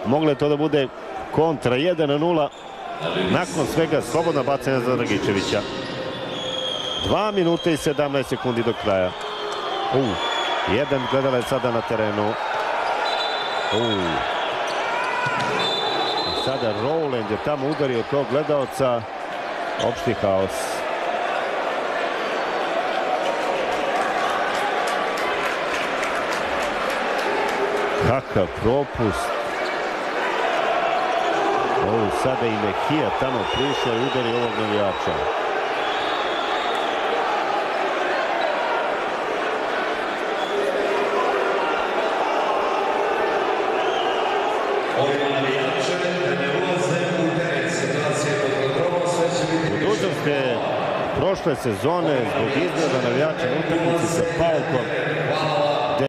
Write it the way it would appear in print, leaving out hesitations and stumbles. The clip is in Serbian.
Mogle to da bude kontra 1:0. Nakon svega slobodna bacanja za Dragičevića. 2 minuta i 17 sekundi do kraja. Jedan gledalac sada na terenu. Sada Rowland je tamo udario tog gledalca. Opšti haos. Kakav propust. Sada i Mehija tamo prišao i udari ovog navijača. Budućnost je prošle sezone zbog izgleda navijača na utakmici sa Paukom